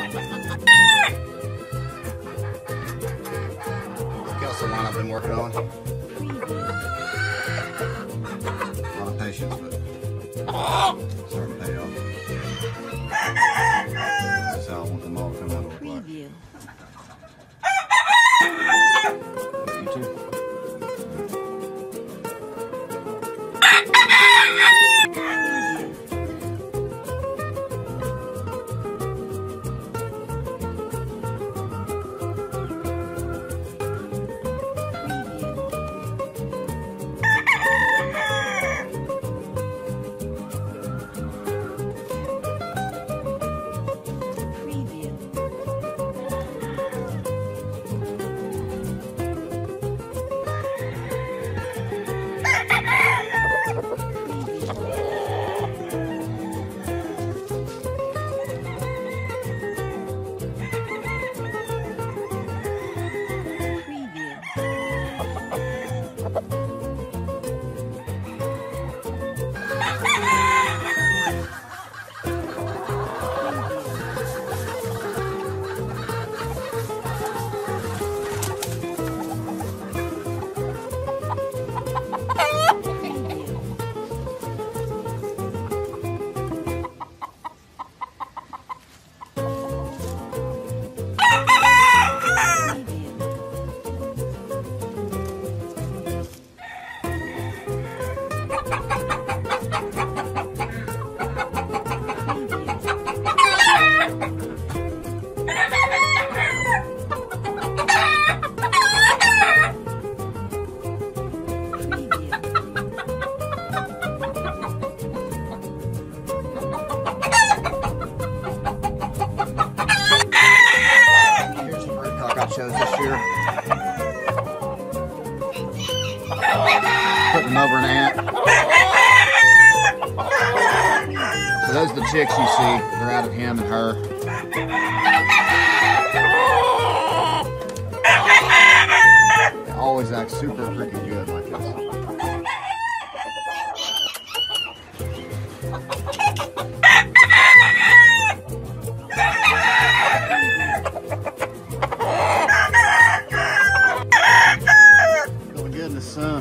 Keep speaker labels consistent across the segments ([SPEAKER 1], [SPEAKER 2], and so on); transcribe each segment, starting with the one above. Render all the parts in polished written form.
[SPEAKER 1] That's the one I've been working on. A lot of patience, but it's starting to pay off. This is how I want them all to come out of the black. You too. Shows this year. Putting them over an ant. So those are the chicks you see. They're out of him and her. They always act super freaking good like this. In the sun.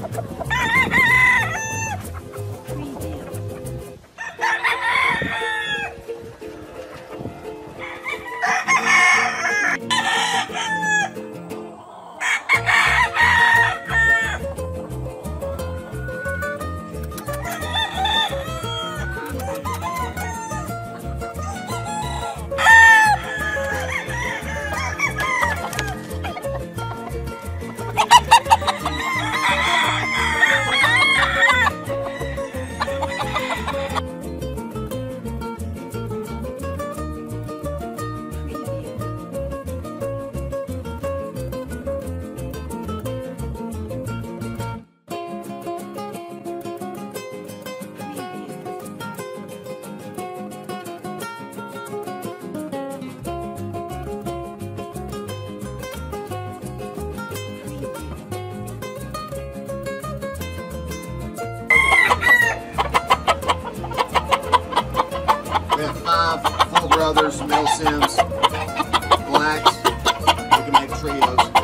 [SPEAKER 1] We have 5 full brothers, male Sims, blacks. We can make trios.